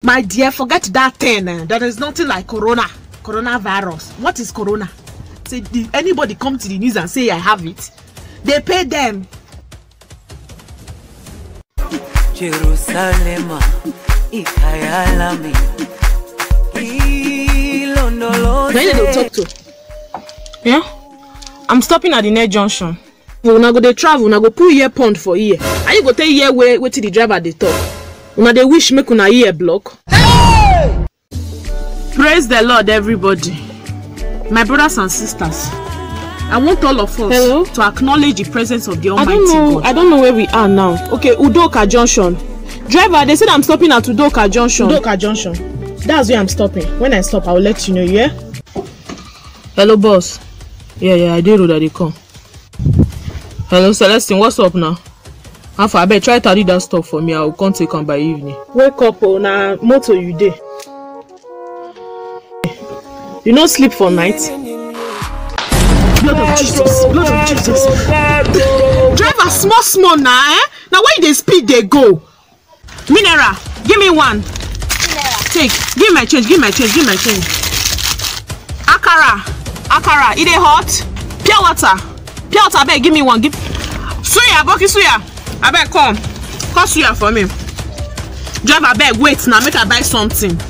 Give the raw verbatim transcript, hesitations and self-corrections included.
My dear, forget that thing. There is nothing like corona. Coronavirus. What is corona? Say, did anybody come to the news and say I have it? They pay them. Jerusalem, Ikayalami. Where did they talk to? Yeah? I'm stopping at the next junction. Una go dey travel, una go put ear pond for ear. Are you go take ear where wait till the driver dey talk? Una dey wish make una ear block. Hey! Praise the Lord, everybody. My brothers and sisters, I want all of us Hello? to acknowledge the presence of the Almighty I don't know. God. I don't know where we are now. Okay, Udoka Junction. Driver, they said I'm stopping at Udoka Junction. Udoka Junction. That's where I'm stopping. When I stop, I will let you know. Yeah. Hello, boss. Yeah, yeah, I did road that they come. Hello, Celestine. What's up now? How far? I bet try to read that stuff for me. I will come take on by evening. Wake up, oh, na motor you dey. You not sleep for night? Blood of Jesus, blood of Jesus. Driver, small, small now, eh? Now where they speed, they go. Mineral, give me one. Mineral. Take, give my change, give my change, give my change. Akara, Akara, it is hot. Pure water, pure water, I beg, give me one. Give. Suya, Boki Suya, I beg, come. Call Suya for me. Driver, I beg, wait now, make I buy something.